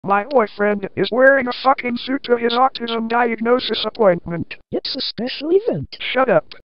My boyfriend is wearing a fucking suit to his autism diagnosis appointment. It's a special event. Shut up.